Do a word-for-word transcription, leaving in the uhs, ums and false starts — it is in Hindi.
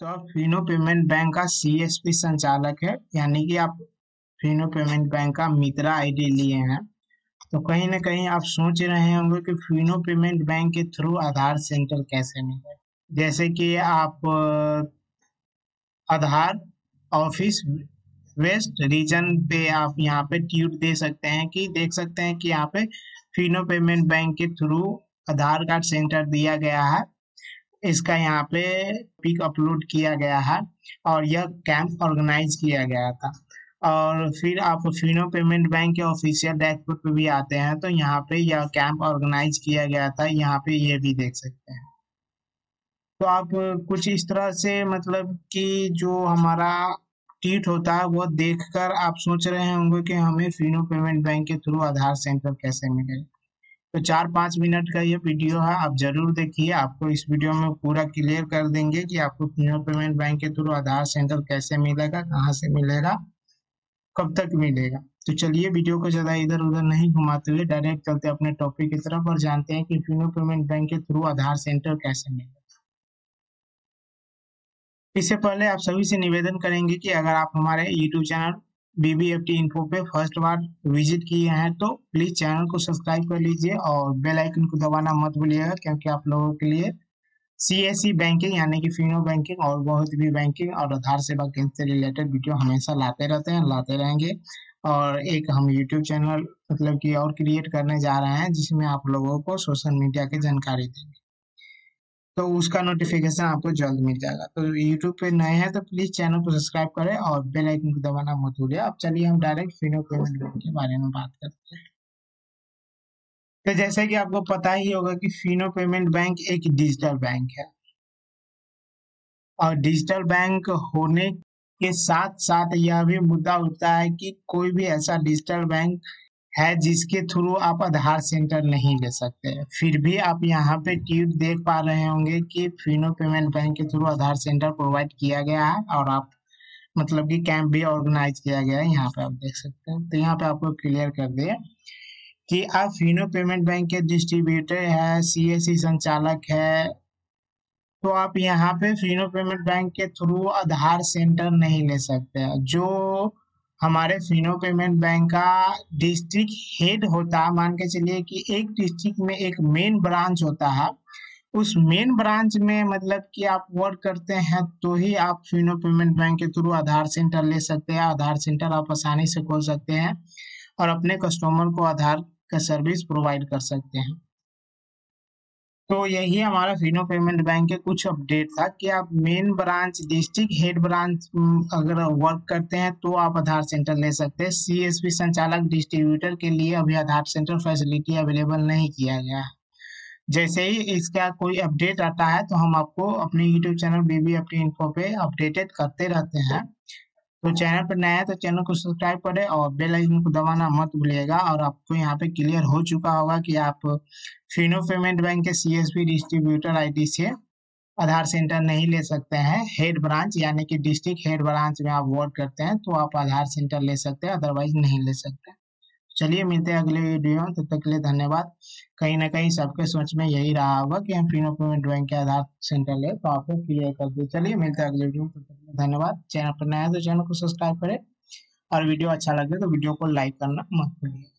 तो आप फिनो पेमेंट बैंक का सीएसपी संचालक है, यानी कि आप फिनो पेमेंट बैंक का मित्रा आईडी लिए हैं। तो कहीं ना कहीं आप सोच रहे होंगे कि फिनो पेमेंट बैंक के थ्रू आधार सेंटर कैसे मिले। जैसे कि आप अ, आधार ऑफिस वेस्ट रीजन पे आप यहाँ पे ट्वीट दे सकते हैं कि देख सकते हैं कि यहाँ पे फिनो पेमेंट बैंक के थ्रू आधार कार्ड सेंटर दिया गया है। इसका यहाँ पे पिक अपलोड किया गया है और यह कैंप ऑर्गेनाइज किया गया था। और फिर आप फिनो पेमेंट बैंक के ऑफिशियल डैशबोर्ड पे भी आते हैं तो यहाँ पे यह कैंप ऑर्गेनाइज किया गया था, यहाँ पे ये भी देख सकते हैं। तो आप कुछ इस तरह से मतलब कि जो हमारा ट्वीट होता है वो देखकर आप सोच रहे होंगे कि हमें फिनो पेमेंट बैंक के थ्रू आधार सेंटर कैसे मिले। तो चार पाँच मिनट का ये वीडियो है, आप जरूर देखिए। आपको इस वीडियो में पूरा क्लियर कर देंगे कि आपको फिनो पेमेंट बैंक के थ्रू आधार सेंटर कैसे मिलेगा, कहाँ से मिलेगा, कब तक मिलेगा। तो चलिए वीडियो को ज्यादा इधर उधर नहीं घुमाते हुए डायरेक्ट चलते अपने टॉपिक की तरफ और जानते हैं कि फिनो पेमेंट बैंक के थ्रू आधार सेंटर कैसे मिलेगा। इससे पहले आप सभी से निवेदन करेंगे कि अगर आप हमारे यूट्यूब चैनल बीबीएफटी इन्फो पे फर्स्ट बार विजिट किए हैं तो प्लीज चैनल को सब्सक्राइब कर लीजिए और बेल आइकन को दबाना मत भूलिएगा, क्योंकि आप लोगों के लिए सीएससी बैंकिंग यानी कि फिनो बैंकिंग और बहुत भी बैंकिंग और आधार सेवा केंद्र से रिलेटेड वीडियो हमेशा लाते रहते हैं, लाते रहेंगे। और एक हम यूट्यूब चैनल मतलब कि और क्रिएट करने जा रहे हैं जिसमें आप लोगों को सोशल मीडिया की जानकारी देंगे, तो उसका नोटिफिकेशन आपको जल्द मिल जाएगा। तो यूट्यूब पे नए हैं तो प्लीज चैनल को सब्सक्राइब करें और बेल आइकन को दबाना मत भूलिए। अब चलिए हम डायरेक्ट फिनो पेमेंट बैंक के बारे में बात करते हैं। तो जैसे कि आपको पता ही होगा कि फिनो पेमेंट बैंक एक डिजिटल बैंक है और डिजिटल बैंक होने के साथ साथ यह भी मुद्दा उठता है कि कोई भी ऐसा डिजिटल बैंक है जिसके थ्रू आप आधार सेंटर नहीं ले सकते। फिर भी आप यहाँ पे ट्वीट देख पा रहे होंगे कि फिनो पेमेंट बैंक के थ्रू आधार सेंटर प्रोवाइड किया गया है और आप मतलब कि कैंप भी ऑर्गेनाइज किया गया है, यहाँ पे आप देख सकते हैं। तो यहाँ पे आपको क्लियर कर दिया कि आप फिनो पेमेंट बैंक के डिस्ट्रीब्यूटर है, सीएससी संचालक है, तो आप यहाँ पे फिनो पेमेंट बैंक के थ्रू आधार सेंटर नहीं ले सकते। जो हमारे फिनो पेमेंट बैंक का डिस्ट्रिक्ट हेड होता है, मान के चलिए कि एक डिस्ट्रिक्ट में एक मेन ब्रांच होता है, उस मेन ब्रांच में मतलब कि आप वर्क करते हैं तो ही आप फिनो पेमेंट बैंक के थ्रू आधार सेंटर ले सकते हैं। आधार सेंटर आप आसानी से खोल सकते हैं और अपने कस्टमर को आधार का सर्विस प्रोवाइड कर सकते हैं। तो यही हमारा फिनो पेमेंट बैंक के कुछ अपडेट था कि आप main branch district head branch अगर वर्क करते हैं तो आप आधार सेंटर ले सकते हैं। सीएसपी संचालक डिस्ट्रीब्यूटर के लिए अभी आधार सेंटर फैसिलिटी अवेलेबल नहीं किया गया है। जैसे ही इसका कोई अपडेट आता है तो हम आपको अपने यूट्यूब चैनल बीबीएफटी इन्फो पे अपडेटेड करते रहते हैं। तो चैनल पर नया है तो चैनल को सब्सक्राइब करें और बेल आइकन को दबाना मत भूलिएगा। और आपको यहाँ पे क्लियर हो चुका होगा कि आप फिनो पेमेंट बैंक के सीएसपी डिस्ट्रीब्यूटर आईडी से आधार सेंटर नहीं ले सकते हैं। हेड ब्रांच यानी कि डिस्ट्रिक्ट हेड ब्रांच में आप वर्क करते हैं तो आप आधार सेंटर ले सकते हैं, अदरवाइज नहीं ले सकते। चलिए मिलते हैं अगले वीडियो में, तब तक के लिए धन्यवाद। कहीं ना कहीं सबके सोच में यही रहा होगा कि हम फिनो पेमेंट बैंक के आधार सेंटर ले, तो आपको क्लियर कर दिए। चलिए मिलते हैं अगले वीडियो में, तब तक के लिए धन्यवाद। चैनल पर नया है तो चैनल को सब्सक्राइब करें और वीडियो अच्छा लगे तो वीडियो को लाइक करना मत भूलिए।